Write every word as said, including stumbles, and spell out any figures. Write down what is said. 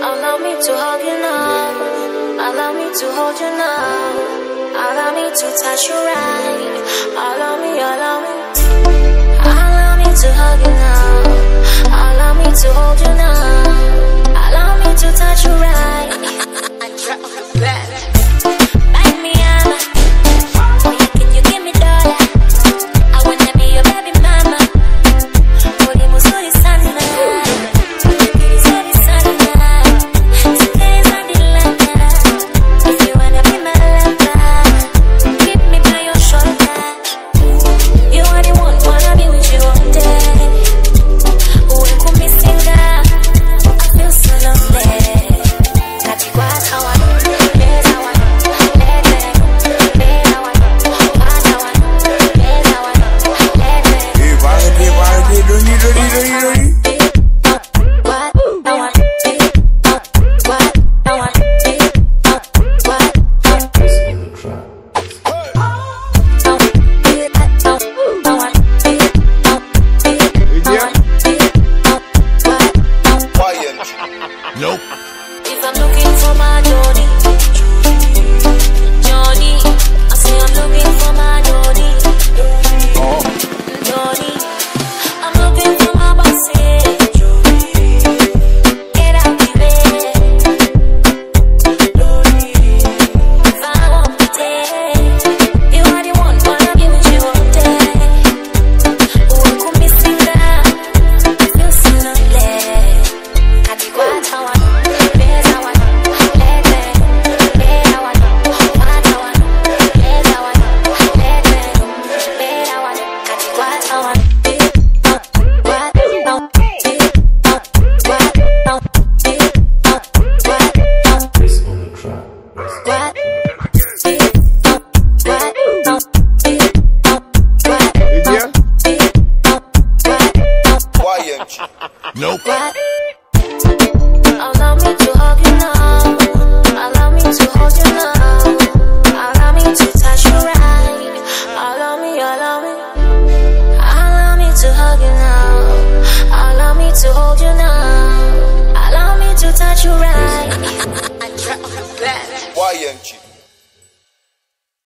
Allow me to hug you now. Allow me to hold you now. Allow me to touch you right. Allow me, allow me. Allow me to hug you now. Allow me to hold you now. Allow me to touch you right. I drop the bed. Buy me ama. Oh yeah, can you give me dollar? I wanna be your baby mama. Holy musuri sana. Kiri sori sana. Today is on the line. If you wanna be my lover, keep me by your shoulder. You are the one, wanna be with you all day. When you me sing that, I feel so lonely. Got you what I want, yes I want, let me go, yes I want, what I want, yes I want, let me go. Hey, party, hey, party, don't need, don't need, don't need, don't need. What I want, what I want, what I want. Nope. If I'm looking for my Johnny, Johnny, I say I'm looking for my Johnny, Johnny, I'm looking for my bossy, get out the way, if I want to take, you are the one, wanna be with you all day, who could be sing that, I feel so lonely, got the what I want. Nope. Allow me to hug you now. Allow me to hold you now. Allow me to touch you right. Allow me, allow me. Allow me to hug you now. Allow me to hold you now. Allow me to touch you right. Why, Yanchi?